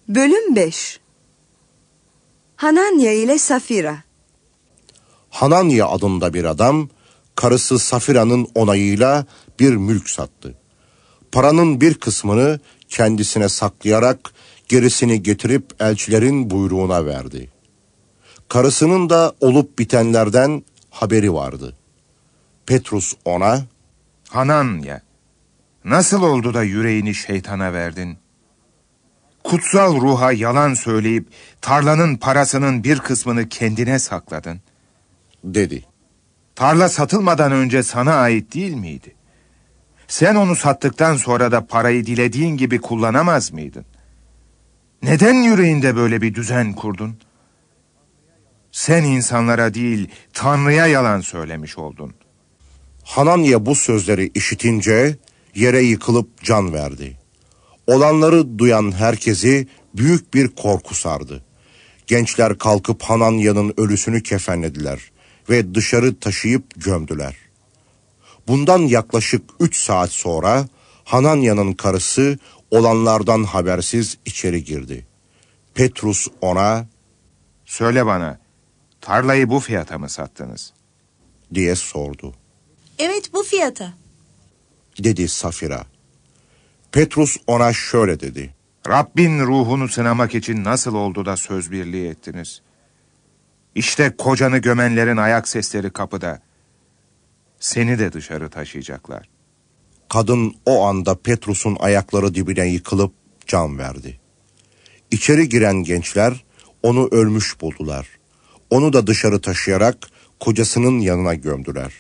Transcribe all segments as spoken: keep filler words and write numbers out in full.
Bölüm beş. Hananya ile Safira. Hananya adında bir adam, karısı Safira'nın onayıyla bir mülk sattı. Paranın bir kısmını kendisine saklayarak gerisini getirip elçilerin buyruğuna verdi. Karısının da olup bitenlerden haberi vardı. Petrus ona, Hananya, nasıl oldu da yüreğini şeytana verdin? Kutsal ruha yalan söyleyip tarlanın parasının bir kısmını kendine sakladın, dedi. Tarla satılmadan önce sana ait değil miydi? Sen onu sattıktan sonra da parayı dilediğin gibi kullanamaz mıydın? Neden yüreğinde böyle bir düzen kurdun? Sen insanlara değil, Tanrı'ya yalan söylemiş oldun. Hananya bu sözleri işitince yere yıkılıp can verdi. Olanları duyan herkesi büyük bir korku sardı. Gençler kalkıp Hananya'nın ölüsünü kefenlediler ve dışarı taşıyıp gömdüler. Bundan yaklaşık üç saat sonra Hananya'nın karısı olanlardan habersiz içeri girdi. Petrus ona, Söyle bana, tarlayı bu fiyata mı sattınız? diye sordu. Evet, bu fiyata. Dedi Safira. Petrus ona şöyle dedi. Rabbin ruhunu sınamak için nasıl oldu da söz birliği ettiniz? İşte kocanı gömenlerin ayak sesleri kapıda. Seni de dışarı taşıyacaklar. Kadın o anda Petrus'un ayakları dibine yıkılıp can verdi. İçeri giren gençler onu ölmüş buldular. Onu da dışarı taşıyarak kocasının yanına gömdüler.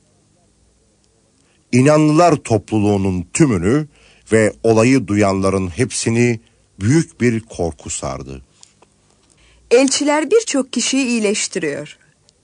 İnanlılar topluluğunun tümünü ve olayı duyanların hepsini büyük bir korku sardı. Elçiler birçok kişiyi iyileştiriyor.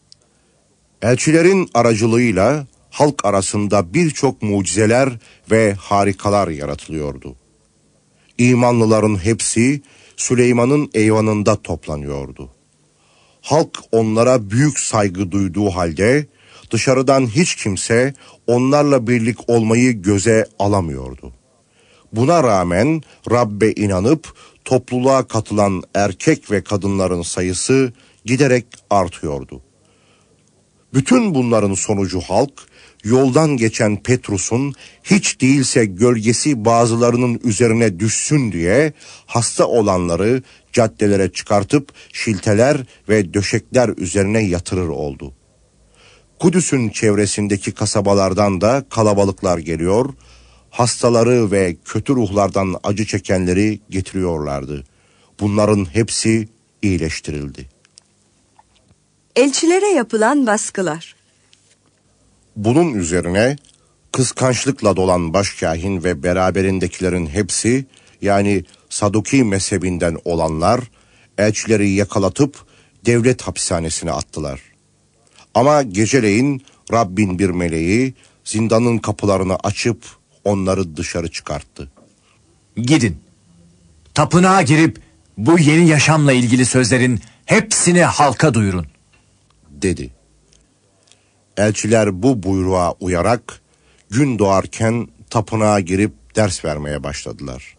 Elçilerin aracılığıyla halk arasında birçok mucizeler ve harikalar yaratılıyordu. İmanlıların hepsi Süleyman'ın eyvanında toplanıyordu. Halk onlara büyük saygı duyduğu halde dışarıdan hiç kimse onlarla birlik olmayı göze alamıyordu. Buna rağmen Rabbe inanıp topluluğa katılan erkek ve kadınların sayısı giderek artıyordu. Bütün bunların sonucu halk, yoldan geçen Petrus'un hiç değilse gölgesi bazılarının üzerine düşsün diye hasta olanları caddelere çıkartıp şilteler ve döşekler üzerine yatırır oldu. Kudüs'ün çevresindeki kasabalardan da kalabalıklar geliyor, hastaları ve kötü ruhlardan acı çekenleri getiriyorlardı. Bunların hepsi iyileştirildi. Elçilere yapılan baskılar. Bunun üzerine kıskançlıkla dolan başkâhin ve beraberindekilerin hepsi, yani Saduki mezhebinden olanlar, elçileri yakalatıp devlet hapishanesine attılar. Ama geceleyin Rabbin bir meleği zindanın kapılarını açıp onları dışarı çıkarttı. Gidin, tapınağa girip bu yeni yaşamla ilgili sözlerin hepsini halka duyurun, dedi. Elçiler bu buyruğa uyarak gün doğarken tapınağa girip ders vermeye başladılar.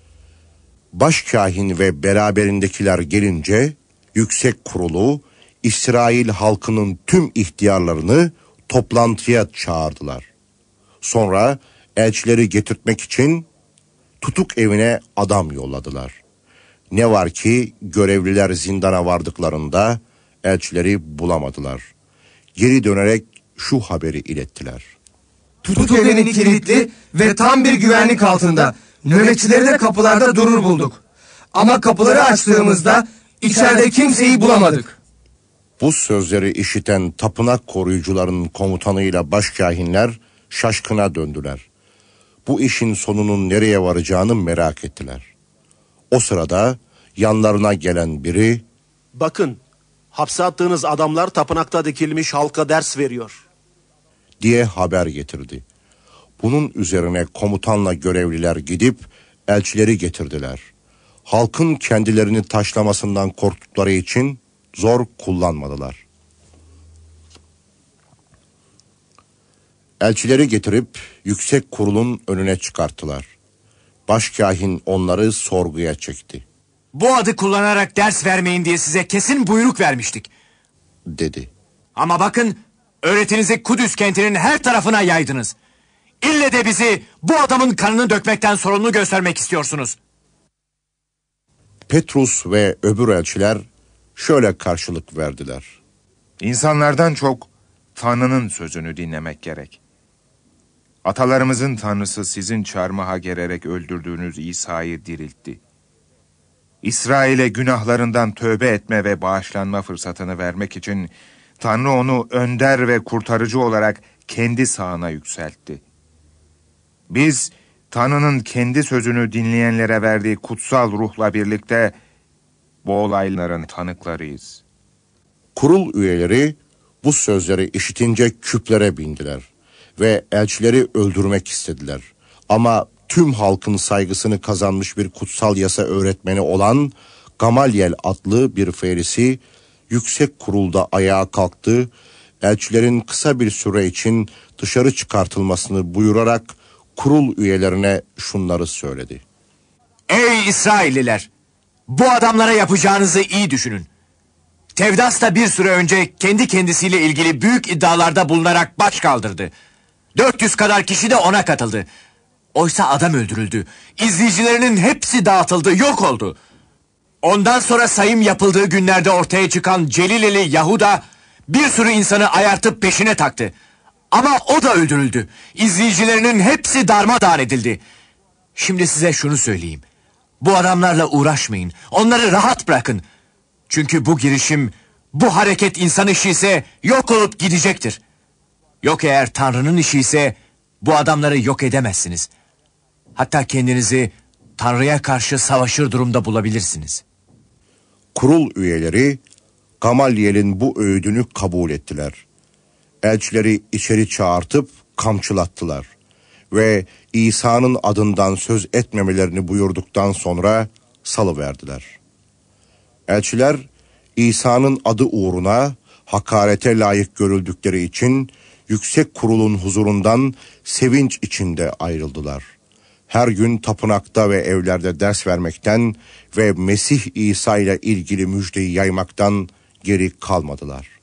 Başkâhin ve beraberindekiler gelince yüksek kurulu İsrail halkının tüm ihtiyarlarını toplantıya çağırdılar. Sonra elçileri getirtmek için tutuk evine adam yolladılar. Ne var ki görevliler zindana vardıklarında elçileri bulamadılar. Geri dönerek şu haberi ilettiler. Tutuk evini kilitli ve tam bir güvenlik altında. Nöbetçileri de kapılarda durur bulduk. Ama kapıları açtığımızda içeride kimseyi bulamadık. Bu sözleri işiten tapınak koruyucularının komutanıyla başkâhinler şaşkına döndüler. Bu işin sonunun nereye varacağını merak ettiler. O sırada yanlarına gelen biri, "Bakın, hapse attığınız adamlar tapınakta dikilmiş halka ders veriyor," diye haber getirdi. Bunun üzerine komutanla görevliler gidip elçileri getirdiler. Halkın kendilerini taşlamasından korktukları için zor kullanmadılar. Elçileri getirip yüksek kurulun önüne çıkarttılar. Başkâhin onları sorguya çekti. Bu adı kullanarak ders vermeyin diye size kesin buyruk vermiştik. Dedi. Ama bakın, öğretinizi Kudüs kentinin her tarafına yaydınız. İlle de bizi bu adamın kanını dökmekten sorumlu göstermek istiyorsunuz. Petrus ve öbür elçiler şöyle karşılık verdiler. İnsanlardan çok Tanrı'nın sözünü dinlemek gerek. Atalarımızın Tanrısı sizin çarmıha gererek öldürdüğünüz İsa'yı diriltti. İsrail'e günahlarından tövbe etme ve bağışlanma fırsatını vermek için Tanrı onu önder ve kurtarıcı olarak kendi sağına yükseltti. Biz Tanrı'nın kendi sözünü dinleyenlere verdiği kutsal ruhla birlikte bu olayların tanıklarıyız. Kurul üyeleri bu sözleri işitince küplere bindiler ve elçileri öldürmek istediler. Ama tüm halkın saygısını kazanmış bir kutsal yasa öğretmeni olan Gamalyel adlı bir ferisi yüksek kurulda ayağa kalktı, elçilerin kısa bir süre için dışarı çıkartılmasını buyurarak kurul üyelerine şunları söyledi. Ey İsrailliler! Bu adamlara yapacağınızı iyi düşünün. Tevdas da bir süre önce kendi kendisiyle ilgili büyük iddialarda bulunarak baş kaldırdı. dört yüz kadar kişi de ona katıldı. Oysa adam öldürüldü. İzleyicilerinin hepsi dağıtıldı, yok oldu. Ondan sonra sayım yapıldığı günlerde ortaya çıkan Celileli Yahuda bir sürü insanı ayartıp peşine taktı. Ama o da öldürüldü. İzleyicilerinin hepsi darmadağın edildi. Şimdi size şunu söyleyeyim. Bu adamlarla uğraşmayın. Onları rahat bırakın. Çünkü bu girişim, bu hareket insan işi ise yok olup gidecektir. Yok eğer Tanrı'nın işi ise bu adamları yok edemezsiniz. Hatta kendinizi Tanrı'ya karşı savaşır durumda bulabilirsiniz. Kurul üyeleri Gamalyel'in bu öğüdünü kabul ettiler. Elçileri içeri çağırtıp kamçılattılar ve İsa'nın adından söz etmemelerini buyurduktan sonra salıverdiler. Elçiler İsa'nın adı uğruna hakarete layık görüldükleri için yüksek kurulun huzurundan sevinç içinde ayrıldılar. Her gün tapınakta ve evlerde ders vermekten ve Mesih İsa ile ilgili müjdeyi yaymaktan geri kalmadılar.